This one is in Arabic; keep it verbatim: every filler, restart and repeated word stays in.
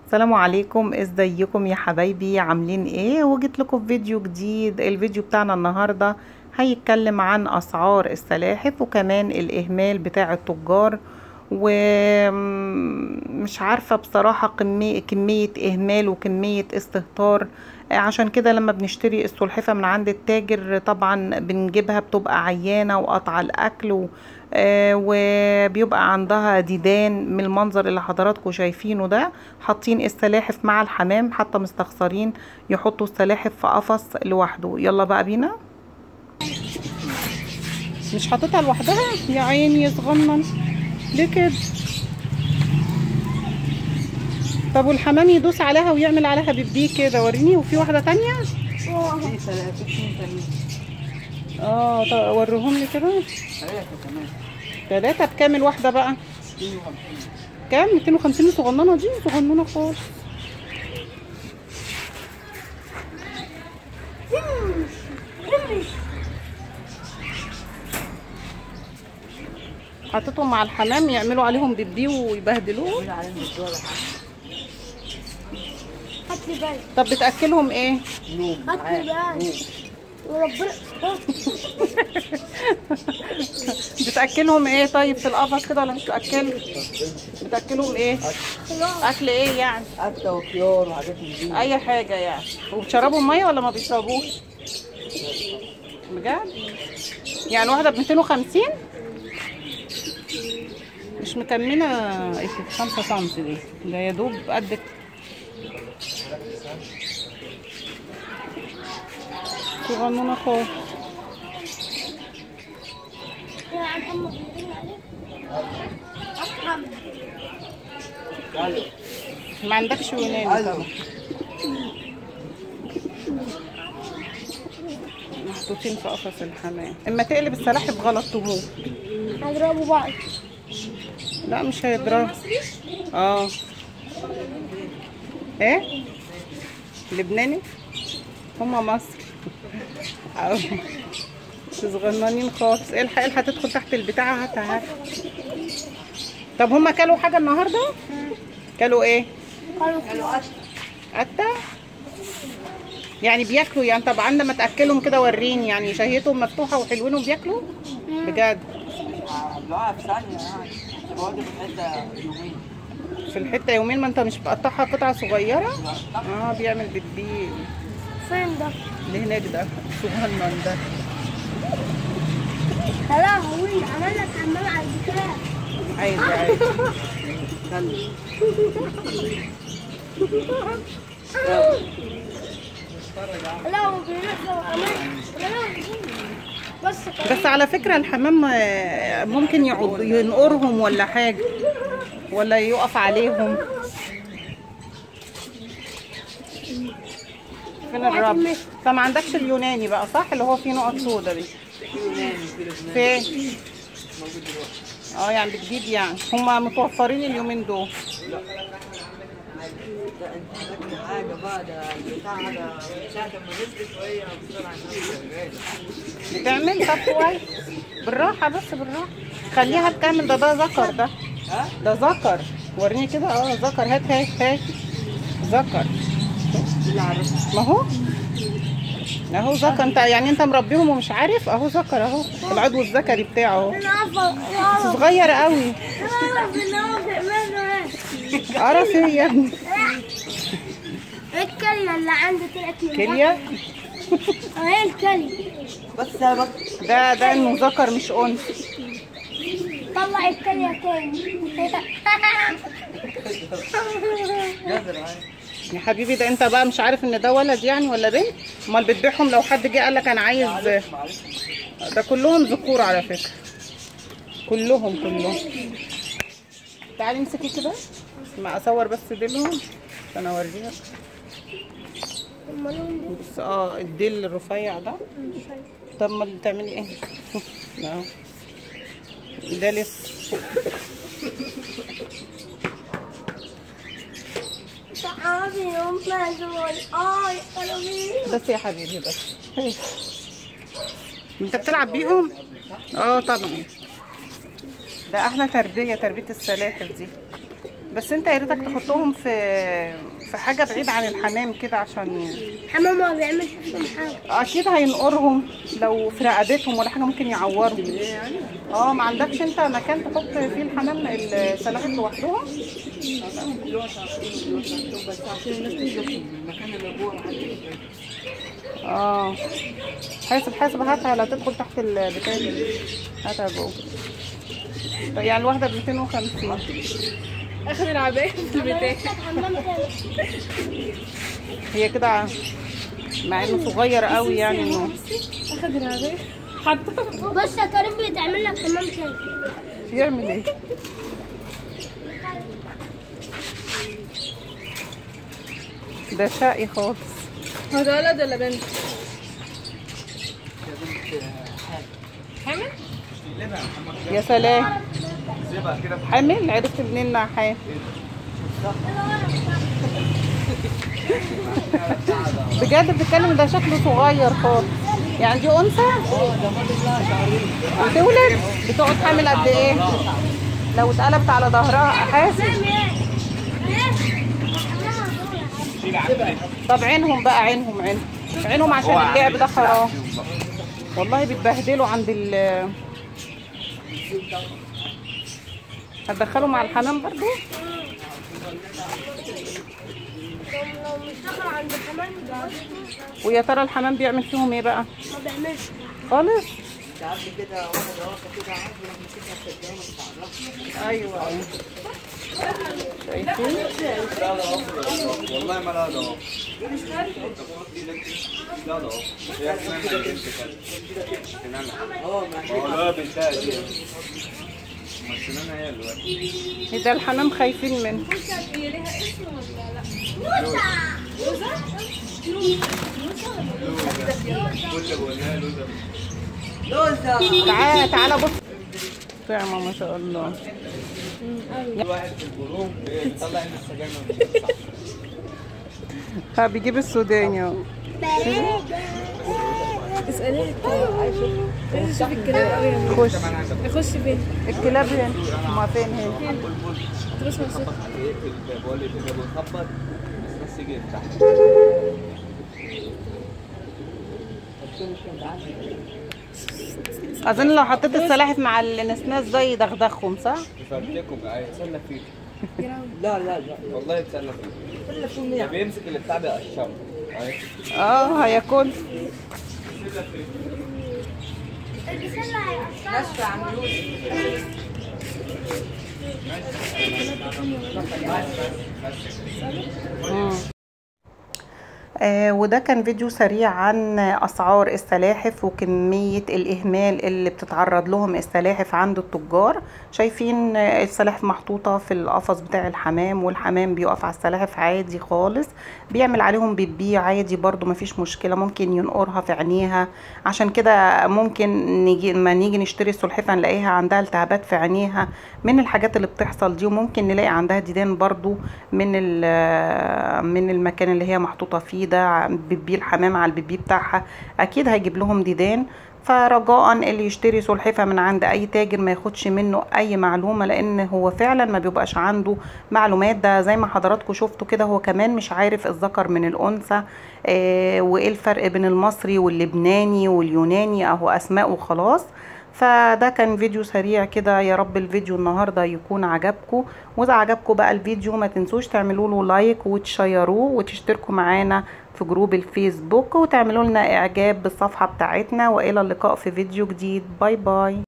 السلام عليكم، ازيكم يا حبايبي؟ عاملين ايه؟ وجيت لكم في فيديو جديد. الفيديو بتاعنا النهارده هيتكلم عن اسعار السلاحف وكمان الاهمال بتاع التجار. ومش عارفه بصراحه كميه كميه اهمال وكميه استهتار. عشان كده لما بنشتري السلحفه من عند التاجر طبعا بنجيبها بتبقى عيانه وقطع الاكل و آه وبيبقى عندها ديدان من المنظر اللي حضراتكم شايفينه ده. حاطين السلاحف مع الحمام، حتى مستخسرين يحطوا السلاحف في قفص لوحده. يلا بقى بينا. مش حاططها لوحدها يا عيني يا صغنن، ليه كده؟ طب والحمام يدوس عليها ويعمل عليها بيبي كده، وريني. وفي واحده تانية اه طب وريهم لي كده. ثلاثة بكام الواحدة بقى؟ كام؟ مئتين وخمسين. صغننة دي، صغننة خالص. حطيتهم مع الحمام يعملوا عليهم بيبي ويبهدلوه. طب بتأكلهم ايه؟ وربنا بتاكلهم ايه طيب في القفص كده ولا مش بتاكلهم؟ بتاكلهم ايه؟ اكل ايه يعني؟ اكله وخيار وحاجات من دي، اي حاجه يعني. وبتشربوا ميه ولا ما بيشربوش؟ بجد؟ يعني واحده ب مئتين وخمسين؟ مش مكمله ايه خمسة سم دي، ده يا دوب قد صغنونه خالص. ما عندكش يوناني طبعا. محطوطين في قفص الحمام. اما تقلب السلاحف غلط تموت. هيضربوا بعض. لا مش هيضربوا. اه ايه لبناني؟ هما مصري. صغننين خالص. الحق الحق تدخل تحت البتاع. هاتها هات. طب هما كلوا حاجه النهارده؟ كلوا ايه؟ كلوا قتة يعني بياكلوا يعني. طب عندما تاكلهم كده وريني، يعني شهيتهم مفتوحه وحلوين وبياكلوا بجد؟ عملوها في ثانيه يعني، بيقعدوا في الحته يومين. في الحته يومين؟ ما انت مش بتقطعها قطع صغيره؟ اه بيعمل بالبيل. فين ده؟ اللي هناك ده صغنن ده. يا لهوي عمل لك حمام على البتاع. عادي عادي. لا هو بينزل حمام. بس بس على فكرة الحمام ممكن يعض ينقرهم ولا حاجة، ولا يقف عليهم. فين الرب؟ فما عندكش اليوناني بقى صح؟ اللي هو فيه نقط سودا دي. فين؟ موجود دلوقتي. اه يعني جديد يعني. هما متوفرين اليومين دول. ده انت فاكر حاجه بقى، ده بتاع ده ساعه ما نزلت وهي بتطلع شغاله. بتعمل؟ طب كويس. بالراحة بس بالراحة. خليها تكمل. ده ده ذكر ده. ها؟ ده ذكر. وريني كده. اه ذكر. هات هات هات. ذكر. ما هو اهو ذكر. انت يعني انت مربيهم ومش عارف؟ اهو ذكر اهو، العضو الذكري بتاعه اهو. بس صغير قوي. قرف ايه يا ابني؟ الكلية اللي عندي طلعت من كليه؟ اهي الكلية. بس يا بك ده ده انه ذكر مش انثى. طلع الكلية تاني. يا حبيبي ده انت بقى مش عارف ان ده ولد يعني ولا بنت؟ امال بتبيعهم لو حد جه قال لك انا عايز؟ ده كلهم ذكور على فكره، كلهم كلهم. تعالي امسكي كده ما اصور بس ديلهم عشان اوريك. بس اه الديل الرفيع ده. طب ما بتعملي ايه؟ اهو ده لسه. بس يا حبيبي بس. انت بتلعب بيهم؟ اه طبعا. ده احلى تربيه، تربيه السلاحف دي. بس انت يا ريتك تحطهم في في حاجه بعيد عن الحمام كده، عشان حمام ما بيعملش فيهم حاجه. اكيد هينقرهم لو في رقبتهم ولا حاجه، ممكن يعورهم. اه ما عندكش انت مكان تحط فيه الحمام السلاحف لوحدهم؟ دلوقتي عارفين دلوقتي بس عشان الناس تنزل في المكان اللي جوه محدش. اه حاسب حاسب، هاتها لا تدخل تحت البتاع، هاتها جوه. يعني الواحده ب مئتين وخمسين. اخد العباية في البتاع. حمام تاني. هي كده مع انه صغير قوي يعني انه اخد العباية حطها. بص يا كريم بيتعمل لك حمام تاني. يعمل ايه؟ ده شقي خالص. هو ده ولد ولا بنت؟ حامل؟ يا سلام، حامل؟ عرفت منين انها حامل؟ بجد بتتكلم؟ ده شكله صغير خالص. يعني دي انثى؟ بتولد؟ بتقعد حامل قد ايه؟ لو اتقلبت على ظهرها حاسب. طب عينهم بقى، عينهم عينهم عينهم عشان اللعب ده حرام والله. بيتبهدلوا عند ال هتدخلوا مع الحمام برضو؟ لو مش دخل عند الحمام ويا ترى الحمام بيعمل فيهم ايه بقى؟ ما بيعملش خالص؟ ساعات كده واحده واحده كده عادي لما تمسكها في الجامعه بتعرفها. ايوه ايوه شايفين؟ والله ما لا ده لا ده هي سنانها اه ما والله بنتها دي ما سنانها هي دلوقتي. ده الحمام خايفين منه. هي ليها اسم ولا لا؟ كنت بقول لها لوزة. لوزة. تعالى تعالى بص. طعمه ما شاء الله. واحد في البروم بيطلع من السجاير. ها بيجيب السوداني اهو. اسأليه عايز اشوف الكلاب قوي يا خش. اخش فين؟ الكلاب هنا. هما فين هنا؟ بسمع صوت. بقول لك كده بنخبط بس بس يجي تحت. اظن لو حطيت السلاحف مع النسناس ده يدغدغهم صح؟ يفرتكم هيتسلى فيك. لا لا لا والله يتسلى فيك. ده بيمسك اللي بتاع بيقشره. اه هياكل. ناشفه عن لوزة. آه وده كان فيديو سريع عن أسعار السلاحف وكمية الإهمال اللي بتتعرض لهم السلاحف عند التجار. شايفين السلاحف محطوطة في القفص بتاع الحمام، والحمام بيقف على السلاحف عادي خالص، بيعمل عليهم بيبي عادي برضو مفيش مشكلة، ممكن ينقرها في عينيها. عشان كده ممكن نيجي ما نيجي نشتري السلحفة نلاقيها عندها التهابات في عينيها من الحاجات اللي بتحصل دي، وممكن نلاقي عندها ديدان برضو من من المكان اللي هي محطوطة فيه ده. بيبي الحمام على البيبي بتاعها اكيد هيجيب لهم ديدان. فرجاء اللي يشتري سلحفة من عند اي تاجر ما ياخدش منه اي معلومة، لان هو فعلا ما بيبقاش عنده معلومات. ده زي ما حضراتكم شفتوا كده، هو كمان مش عارف الذكر من الانثى آه وايه الفرق بين المصري واللبناني واليوناني، اهو اسماء وخلاص. فده كان فيديو سريع كده، يا رب الفيديو النهارده يكون عجبكم. واذا عجبكم بقى الفيديو ما تنسوش تعملوا له لايك وتشيروه وتشتركوا معانا في جروب الفيسبوك وتعملوا لنا اعجاب بالصفحة بتاعتنا. والى اللقاء في فيديو جديد. باي باي.